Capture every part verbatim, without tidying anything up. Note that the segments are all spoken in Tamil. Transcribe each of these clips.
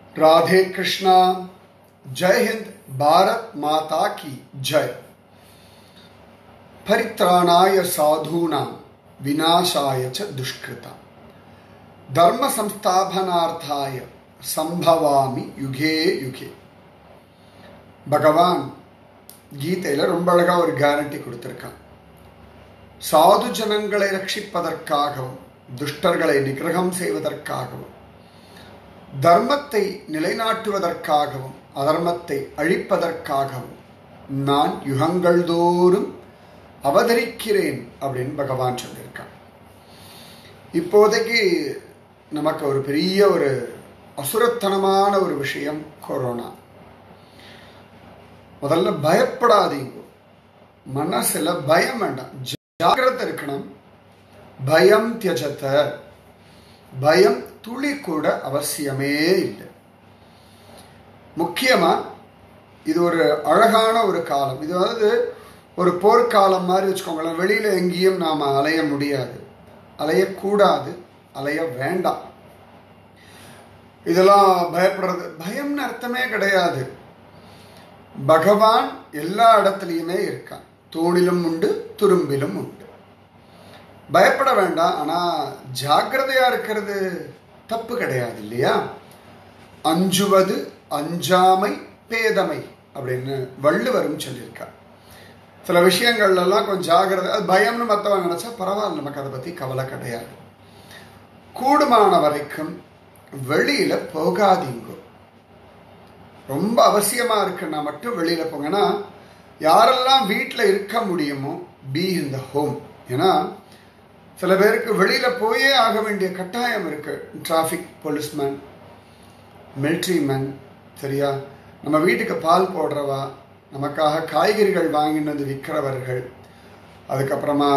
राधे कृष्णा। जय हिंद। भारत माता की जय। परित्राणाय साधूनां विनाशाय च दुष्कृता धर्म संस्थापनार्थाय संभवामि युगे युगे। பகவான் கீதையில ரொம்ப அழகா ஒரு கேரண்டி கொடுத்திருக்கான். சாது ஜனங்களை ரட்சிப்பதற்காகவும் துஷ்டர்களை நிகிரகம் செய்வதற்காகவும் தர்மத்தை நிலைநாட்டுவதற்காகவும் அதர்மத்தை அழிப்பதற்காகவும் நான் யுகங்கள் தோறும் அவதரிக்கிறேன் அப்படின்னு பகவான் சொல்லியிருக்கான். இப்போதைக்கு நமக்கு ஒரு பெரிய ஒரு அசுரத்தனமான ஒரு விஷயம் கொரோனா. முதல்ல பயப்படாதீங்க. மனசுல பயம் வேண்டாம், ஜாகிரதை இருக்கணும். பயம் தியஜத, பயம் துளி கூட அவசியமே இல்லை. முக்கியமா இது ஒரு அழகான ஒரு காலம். இது வந்து ஒரு போர்க்காலம் மாதிரி வச்சுக்கோங்களேன். வெளியில எங்கேயும் நாம அலைய முடியாது, அலையக்கூடாது, அலைய வேண்டாம். இதெல்லாம் பயப்படுறது பயம்னு அர்த்தமே கிடையாது. பகவான் எல்லா இடத்துலையுமே இருக்கான். தூணிலும் உண்டு, துரும்பிலும் உண்டு. பயப்பட வேண்டாம். ஆனா ஜாக்கிரதையா இருக்கிறது தப்பு கிடையாது இல்லையா? அஞ்சுவது அஞ்சாமை பேதமை அப்படின்னு வள்ளுவரும் சொல்லியிருக்கார். சில விஷயங்கள்ல எல்லாம் கொஞ்சம் ஜாகிரதை. அது பயம்னு மற்றவங்க நினைச்சா பரவாயில்ல, நமக்கு அதை பத்தி கவலை கிடையாது. கூடுமான வரைக்கும் வெளியில போகாதீங்க. ரொம்ப அவசியமா இருக்குன்னா மட்டும் வெளியில போங்க. ஏன்னா யாரெல்லாம் வீட்டில் இருக்க முடியுமோ பி இன் த ஹோம். ஏன்னா சில பேருக்கு வெளியில போயே ஆக வேண்டிய கட்டாயம் இருக்கு. டிராஃபிக் போலீஸ்மேன், மிலிட்ரி மேன், சரியா, நம்ம வீட்டுக்கு பால் போடுறவா, நமக்காக காய்கறிகள் வாங்கிட்டு வந்து விற்கிறவர்கள், அதுக்கப்புறமா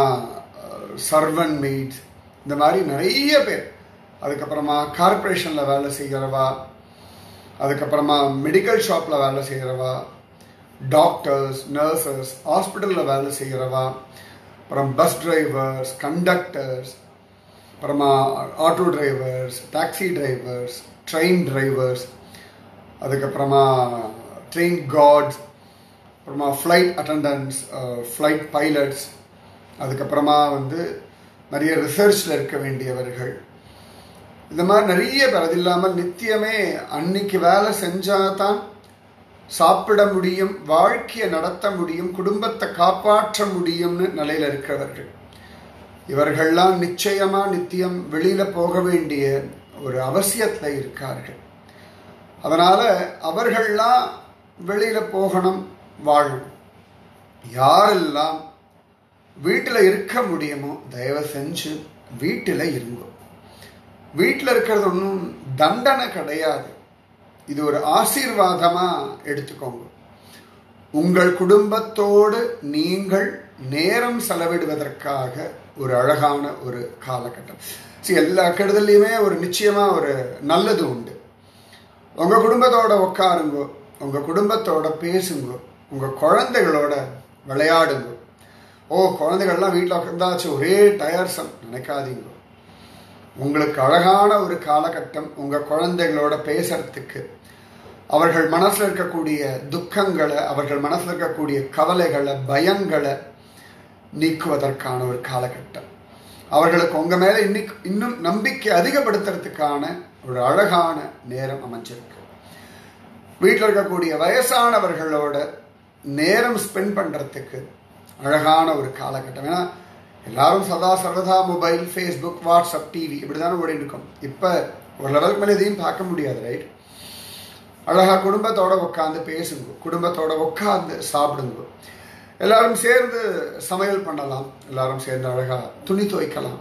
சர்வன் மெய்ட்ஸ், இந்த மாதிரி நிறைய பேர், அதுக்கப்புறமா கார்பரேஷன்ல வேலை செய்கிறவா, அதுக்கப்புறமா மெடிக்கல் ஷாப்ல வேலை செய்கிறவா, டாக்டர்ஸ், நர்சஸ், ஹாஸ்பிட்டலில் வேலை செய்கிறவா, அப்புறம் பஸ் டிரைவர்ஸ், கண்டக்டர்ஸ், அப்புறமா auto drivers, taxi drivers, train drivers, அதுக்கப்புறமா ட்ரெயின் கார்ட்ஸ், அப்புறமா ஃப்ளைட் அட்டண்டன்ட்ஸ், ஃப்ளைட் பைலட்ஸ், அதுக்கப்புறமா வந்து நிறைய ரிசர்ச்சில் இருக்க வேண்டியவர்கள், இந்த மாதிரி நிறைய பேர். அது இல்லாமல் நித்தியமே அன்னைக்கு வேலை செஞ்சாதான் சாப்பிட முடியும், வாழ்க்கையை நடத்த முடியும், குடும்பத்தை காப்பாற்ற முடியும்னு நிலையில இருக்கிறவர்கள். இவர்கள்லாம் நிச்சயமா நித்தியம் வெளியில போக வேண்டிய ஒரு அவசியத்துல இருக்கார்கள். அதனால அவர்கள்லாம் வெளியில போகணும், வாழணும். யாரெல்லாம் வீட்டில் இருக்க முடியுமோ தயவு செஞ்சு வீட்டில் இருங்க. வீட்டில் இருக்கிறது ஒன்றும் தண்டனை கிடையாது, இது ஒரு ஆசீர்வாதமா எடுத்துக்கோங்க. உங்கள் குடும்பத்தோடு நீங்கள் நேரம் செலவிடுவதற்காக ஒரு அழகான ஒரு காலகட்டம். எல்லா கெடுதல்லையுமே ஒரு நிச்சயமா ஒரு நல்லது உண்டு. உங்க குடும்பத்தோட உட்காருங்க, உங்க குடும்பத்தோட பேசுங்க, உங்க குழந்தைகளோட விளையாடுங்க. ஓ, குழந்தைகள்லாம் வீட்டில் உட்காந்தாச்சு ஒரே டயர்சம் நினைக்காதீங்க. உங்களுக்கு அழகான ஒரு காலகட்டம் உங்க குழந்தைகளோட பேசுறதுக்கு, அவர்கள் மனசுல இருக்கக்கூடிய துக்கங்களை, அவர்கள் மனசுல இருக்கக்கூடிய கவலைகளை, பயங்களை நீக்குவதற்கான ஒரு காலகட்டம். அவர்களுக்கு உங்க மேல இன்னைக்கு இன்னும் நம்பிக்கை அதிகப்படுத்துறதுக்கான ஒரு அழகான நேரம் அமைஞ்சிருக்கு. வீட்டில் இருக்கக்கூடிய வயசானவர்களோட நேரம் ஸ்பெண்ட் பண்றதுக்கு அழகான ஒரு காலகட்டம். ஏன்னா எல்லாரும் சதா சர்வதா மொபைல், ஃபேஸ்புக், வாட்ஸ்அப், டிவி இப்படிதானே ஓடிட்டு இருக்கோம். இப்போ ஒரு லெவலுக்கு மேலே இதையும் பார்க்க முடியாது, ரைட்? அழகா குடும்பத்தோட உட்காந்து பேசுங்க, குடும்பத்தோட உட்காந்து சாப்பிடுங்க, எல்லாரும் சேர்ந்து சமையல் பண்ணலாம், எல்லாரும் சேர்ந்து அழகா துணி துவைக்கலாம்.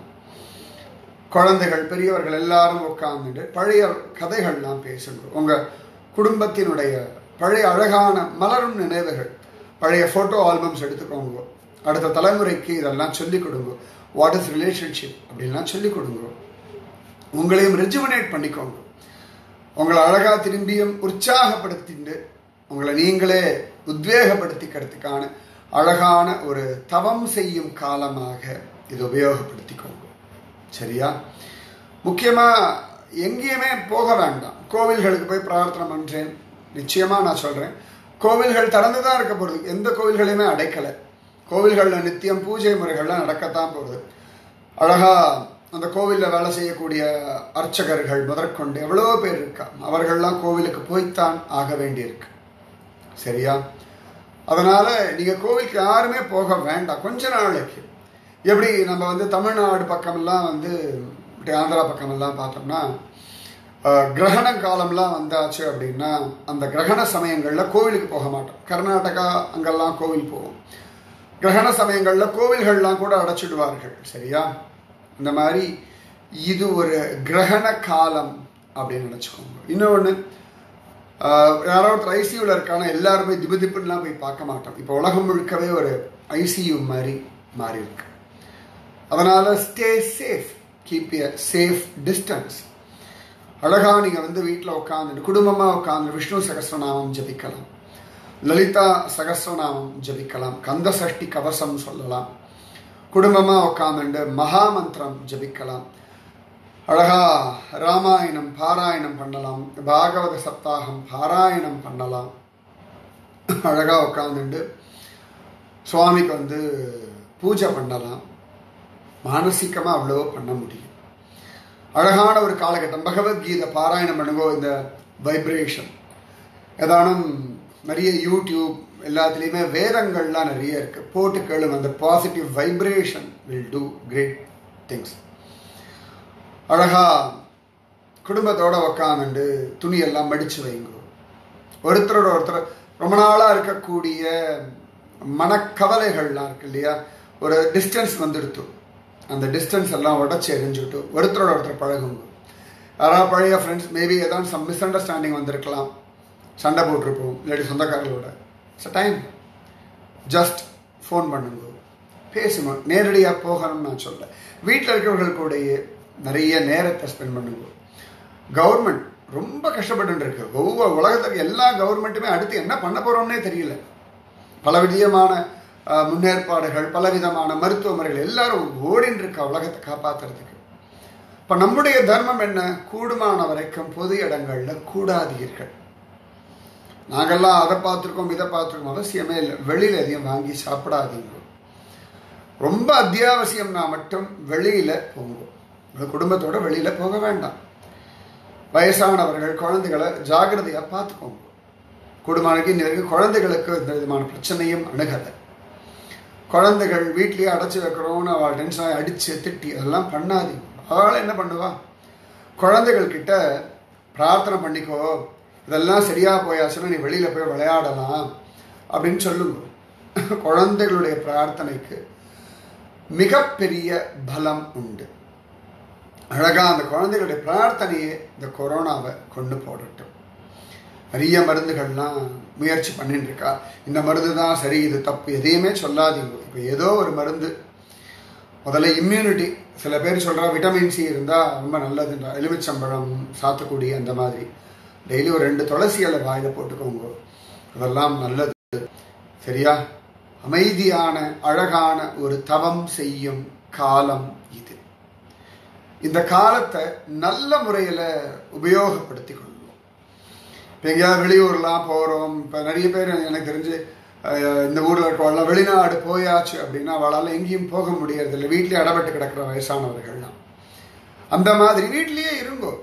குழந்தைகள், பெரியவர்கள் எல்லாரும் உட்காந்துட்டு பழைய கதைகள்லாம் பேசுங்க. உங்க குடும்பத்தினுடைய பழைய அழகான மலரும் நினைவுகள், பழைய போட்டோ ஆல்பம்ஸ் எடுத்துக்கோங்க. அடுத்த தலைமுறைக்கு இதெல்லாம் சொல்லிக் கொடுங்க. வாட் இஸ் ரிலேஷன்ஷிப் அப்படின்லாம் சொல்லிக் கொடுங்க. உங்களையும் ரெஜுவனேட் பண்ணிக்கோங்க. உங்களை அழகா திரும்பியும் உற்சாகப்படுத்திட்டு உங்களை நீங்களே உத்வேகப்படுத்திக்கிறதுக்கான அழகான ஒரு தவம் செய்யும் காலமாக இதை உபயோகப்படுத்திக்கோங்க. சரியா? முக்கியமா எங்கேயுமே போக வேண்டாம். கோவில்களுக்கு போய் பிரார்த்தனை பண்ணுறேன். நிச்சயமாக நான் சொல்கிறேன், கோவில்கள் திறந்து தான் இருக்க போகுது. எந்த கோவில்களையுமே அடைக்கலை. கோவில்களில் நித்தியம் பூஜை முறைகள்லாம் நடக்கத்தான் போகுது. அழகாக அந்த கோவிலில் வேலை செய்யக்கூடிய அர்ச்சகர்கள் முதற்கொண்டு எவ்வளோ பேர் இருக்கா, அவர்கள்லாம் கோவிலுக்கு போய்த்தான் ஆக வேண்டியிருக்கு. சரியா? அதனால் நீங்கள் கோவிலுக்கு யாருமே போக வேண்டாம் கொஞ்ச நாளைக்கு. எப்படி நம்ம வந்து தமிழ்நாடு பக்கமெல்லாம் வந்து ஆந்திரா பக்கமெல்லாம் பார்த்தோம்னா கிரகண காலம்லாம் வந்தாச்சு அப்படின்னா அந்த கிரகண சமயங்களில் கோவிலுக்கு போக மாட்டோம். கர்நாடகா அங்கெல்லாம் கோவில் போவோம். கிரகண சமயங்களில் கோவில்கள்லாம் கூட அடைச்சிடுவார்கள். சரியா? இந்த மாதிரி இது ஒரு கிரகண காலம் அப்படின்னு நினச்சிக்கோங்க. இன்னொன்று, யாரோ ஒருத்தர் ஐசியூவில் இருக்கான எல்லாருமே திபு திப்புலாம் போய் பார்க்க மாட்டோம். இப்போ உலகம் முழுக்கவே ஒரு ஐசியூ மாதிரி மாறி இருக்கு. அதனால் stay safe, keep a safe distance. அழகாக நீங்கள் வந்து வீட்டில் உட்காந்துட்டு குடும்பமாக உட்காந்து விஷ்ணு சகஸ்ரநாமம் ஜபிக்கலாம், லலிதா சகஸ்ரநாமம் ஜபிக்கலாம், கந்த சஷ்டி கவசம் சொல்லலாம், குடும்பமாக உட்காந்துட்டு மகாமந்திரம் ஜபிக்கலாம், அழகா ராமாயணம் பாராயணம் பண்ணலாம், பாகவத சப்தாகம் பாராயணம் பண்ணலாம். அழகா உட்காந்துட்டு சுவாமிக்கு வந்து பூஜை பண்ணலாம். மானசீகமாக அவ்வளோ பண்ண முடியும். அழகான ஒரு காலகட்டம். பகவத்கீதை பாராயணம் பண்ணுங்கோ. இந்த வைப்ரேஷன் ஏதானும் நிறைய யூடியூப் எல்லாத்துலேயுமே வேதங்கள்லாம் நிறைய இருக்குது, போட்டு கேளுங்க. அந்த positive vibration will do great things. அழகா குடும்பத்தோடு உக்காந்துண்டு துணியெல்லாம் மடித்து வைங்க. ஒருத்தரோட ஒருத்தர் ரொம்ப நாளாக இருக்கக்கூடிய மனக்கவலைகள்லாம் இருக்கு இல்லையா, ஒரு டிஸ்டன்ஸ் வந்துடுத்து. அந்த டிஸ்டன்ஸ் எல்லாம் உடச்சி எரிஞ்சுட்டு ஒருத்தரோட ஒருத்தர் பழகுங்க. யாராவது பழைய ஃப்ரெண்ட்ஸ் மேபி ஏதாவது சம் மிஸ் அண்டர்ஸ்டாண்டிங் வந்திருக்கலாம், சண்டை போட்டிருப்போம், இல்லாட்டி சொந்தக்காரர்களோட. இட்ஸ் டைம் ஜஸ்ட் ஃபோன் பண்ணுங்க, பேசுங்க. நேரடியாக போகணும்னு நான் சொல்ல, வீட்டில் இருக்கிறவர்கள் கூடயே நிறைய நேரத்தை ஸ்பெண்ட் பண்ணுங்க. கவர்மெண்ட் ரொம்ப கஷ்டப்பட்டு இருக்கு. ஒவ்வொரு உலகத்துக்கு எல்லா கவர்மெண்ட்டுமே அடுத்து என்ன பண்ண போகிறோம்னே தெரியல. பலவிதமான முன்னேற்பாடுகள், பலவிதமான மருத்துவ முறைகள் எல்லாரும் ஓடின்னு இருக்கா உலகத்தை காப்பாற்றுறதுக்கு. இப்போ நம்முடைய தர்மம் என்ன? கூடுமான வரைக்கும் பொது இடங்களில் கூடாதீர்கள். நாங்கள்லாம் அதை பார்த்துருக்கோம் இதை பார்த்துருக்கோம், அவசியமே இல்லை. வெளியில் எதையும் வாங்கி சாப்பிடாதீங்க. ரொம்ப அத்தியாவசியம்னா மட்டும் வெளியில் போங்க. குடும்பத்தோட வெளியில் போக வேண்டாம். வயசானவர்கள் குழந்தைகளை ஜாகிரதையாக பார்த்துக்கோங்க. குடும்பத்துக்கு இன்ன வரைக்கும் குழந்தைகளுக்கு இந்த விதமான பிரச்சனையும் அணுகலை. குழந்தைகள் வீட்லேயே அடைச்சி வைக்கிறோன்னு அவள் டென்ஷனாக அடித்து திட்டி அதெல்லாம் பண்ணாதீங்க. அவள் என்ன பண்ணுவா? குழந்தைகள் கிட்ட பிரார்த்தனை பண்ணிக்கோ, இதெல்லாம் சரியாக போயாச்சுன்னா நீ வெளியில் போய் விளையாடலாம் அப்படின்னு சொல்லுங்க. குழந்தைகளுடைய பிரார்த்தனைக்கு மிகப்பெரிய பலம் உண்டு. அழகாக அந்த குழந்தைகளுடைய பிரார்த்தனையே இந்த கொரோனாவை கொண்டு போடட்டும். நிறைய மருந்துகள்லாம் முயற்சி பண்ணிட்டு இருக்கா. இந்த மருந்து தான் சரி, இது தப்பு, எதையுமே சொல்லாதீங்க. இப்போ ஏதோ ஒரு மருந்து, முதல்ல இம்யூனிட்டி. சில பேர் சொல்கிறா விட்டமின் சி இருந்தால் ரொம்ப நல்லதுன்றா. எலுமிச்சம்பழம், சாத்துக்குடி அந்த மாதிரி டெய்லி ஒரு ரெண்டு துளசி இலை வாயில் போட்டுக்கோங்க, அதெல்லாம் நல்லது. சரியா? அமைதியான அழகான ஒரு தவம் செய்யும் காலம் இது. இந்த காலத்தை நல்ல முறையில் உபயோகப்படுத்தி கொள்வோம். இப்போ எங்கேயாவது வெளியூர்லாம் போகிறோம். இப்போ நிறைய பேர் எனக்கு தெரிஞ்சு இந்த ஊரில் இருக்கவெல்லாம் வெளிநாடு போயாச்சு அப்படின்னா அவளால் எங்கேயும் போக முடியறதில்லை. வீட்லேயே அடப்பட்டு கிடக்கிற வயசானவர்கள்லாம் அந்த மாதிரி வீட்லேயே இருங்கோ.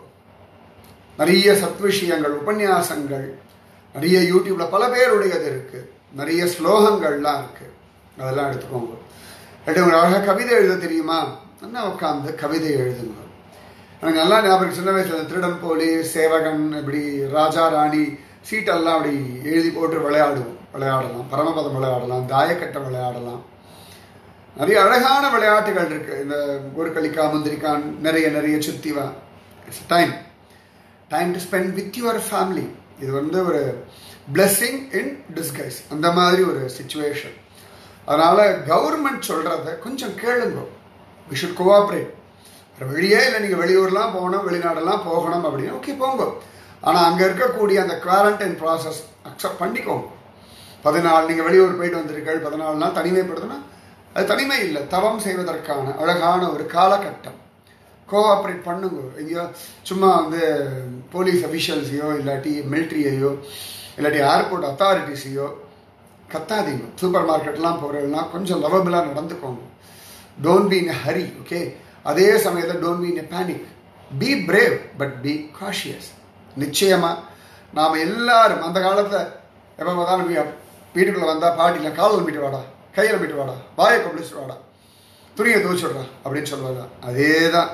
நிறைய சத் விஷயங்கள், உபன்யாசங்கள் நிறைய யூடியூப்பில் பல பேருடையது இருக்குது. நிறைய ஸ்லோகங்கள்லாம் இருக்குது, அதெல்லாம் எடுத்துக்கோங்க. எடுத்து உங்களுக்கு அழகாக கவிதை எழுத தெரியுமா? என்ன உட்காந்து கவிதை எழுதுங்க. எனக்கு நல்லா ஞாபகம், சின்ன வயசில் திருடன் போலீஸ் சேவகன் இப்படி ராஜா ராணி சீட்டெல்லாம் அப்படி எழுதி போட்டு விளையாடுவோம். விளையாடலாம், பரமபதம் விளையாடலாம், தாயக்கட்டை விளையாடலாம். நிறைய அழகான விளையாட்டுகள் இருக்குது. இந்த ஒரு கலிக்கா முந்திரிக்கான் நிறைய நிறைய சுத்திவா. It's time time to spend with your family. இது வந்து ஒரு பிளெஸ்ஸிங் இன் டிஸ்கைஸ், அந்த மாதிரி ஒரு சிச்சுவேஷன். அதனால் கவர்மெண்ட் சொல்கிறத கொஞ்சம் கேளுங்க. We should cooperate. வெளியே இல்லை, நீங்கள் வெளியூர்லாம் போகணும், வெளிநாடெல்லாம் போகணும் அப்படின்னு ஓகே போங்க. ஆனால் அங்கே இருக்கக்கூடிய அந்த குவாரண்டைன் ப்ராசஸ் அக்செப்ட் பண்ணிக்கோங்க. பதினாலு நீங்கள் வெளியூர் போயிட்டு வந்திருக்கீர்கள், பதினாலு நாள் தனிமைப்படுதுன்னா அது தனிமை இல்லை, தவம் செய்வதற்கான அழகான ஒரு காலகட்டம். கோஆப்ரேட் பண்ணுங்க. எங்கேயோ சும்மா வந்து போலீஸ் அஃபிஷியல்ஸையோ இல்லாட்டி மிலிட்ரியையோ இல்லாட்டி ஏர்போர்ட் அத்தாரிட்டிஸையோ கத்தாதீங்க. சூப்பர் மார்க்கெட்லாம் போகிறதுனா கொஞ்சம் லவபிளாக நடந்துக்கோங்க. Don't be in a hurry. Okay, அதே சமயத்தில் don't be in a panic. Be brave but be cautious. நிச்சயமாக நாம் எல்லாரும் அந்த காலத்தில் எப்போ பார்த்தாலும் வீட்டுக்குள்ளே வந்தால் பாட்டியில் காலில் மீட்டு வாடா, கையில் மீட்டு வாடா, வாயை கொப்பளிச்சுட்டு வாடா, துணியை துவைச்சுடுறா அப்படின்னு சொல்லுவாங்க. அதே தான்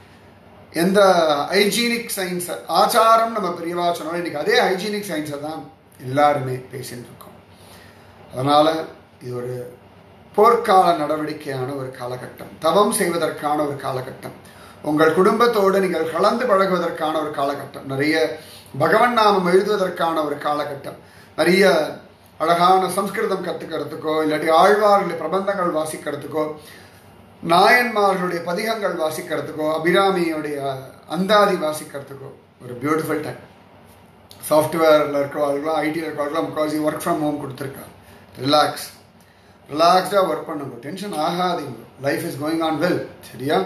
எந்த ஹைஜீனிக் சயின்ஸை ஆச்சாரம் நம்ம பெரியவா சொன்னாலும் இன்றைக்கி அதே ஹைஜீனிக் சயின்ஸை தான் எல்லாருமே பேசின்னு இருக்கோம். அதனால் இது ஒரு போர்க்கால நடவடிக்கையான ஒரு காலகட்டம், தவம் செய்வதற்கான ஒரு காலகட்டம், உங்கள் குடும்பத்தோடு நீங்கள் கலந்து பழகுவதற்கான ஒரு காலகட்டம், நிறைய பகவன் நாமம் எழுதுவதற்கான ஒரு காலகட்டம், நிறைய அழகான சம்ஸ்கிருதம் கற்றுக்கிறதுக்கோ இல்லாட்டி ஆழ்வார்களுடைய பிரபந்தங்கள் வாசிக்கிறதுக்கோ நாயன்மார்களுடைய பதிகங்கள் வாசிக்கிறதுக்கோ அபிராமியுடைய அந்தாதி வாசிக்கிறதுக்கோ ஒரு பியூட்டிஃபுல் டைம். சாஃப்ட்வேரில் இருக்கிறவர்களும் ஐடியில் இருக்கிறவர்களும் முக்கால்வாசி ஒர்க் ஃப்ரம் ஹோம் கொடுத்துருக்கா. ரிலாக்ஸ் ரிலாக்ஸ்டாக ஒர்க் பண்ணுங்க, டென்ஷன் ஆகாதீங்க. Life is going on well. சரியா?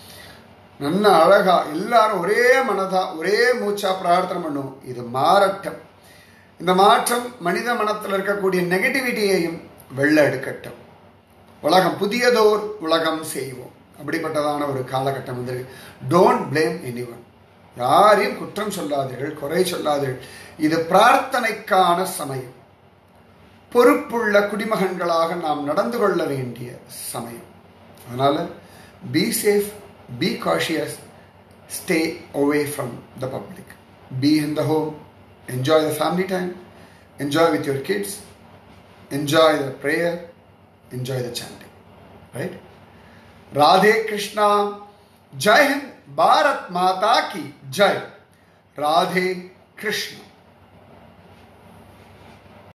நல்ல அழகா எல்லாரும் ஒரே மனதா ஒரே மூச்சா பிரார்த்தனை பண்ணுவோம். இது மாறட்டும். இந்த மாற்றம் மனித மனத்தில் இருக்கக்கூடிய நெகட்டிவிட்டியையும் வெள்ள எடுக்கட்டும். உலகம் புதியதோர் உலகம் செய்வோம். அப்படிப்பட்டதான ஒரு காலகட்டம் வந்து டோன்ட் பிளேம் எனிவன். யாரையும் குற்றம் சொல்லாதீர்கள், குறை சொல்லாதீர்கள். இது பிரார்த்தனைக்கான சமயம். பொறுப்புள்ள குடிமகன்களாக நாம் நடந்து கொள்ள வேண்டிய சமயம். அதனால be safe, be cautious, stay away from the public, be in the home, enjoy the family time, enjoy with your kids, enjoy the prayer, enjoy the chanting, right? Radhe Krishna, Jai Hind, Bharat Mata ki Jai, Radhe Krishna.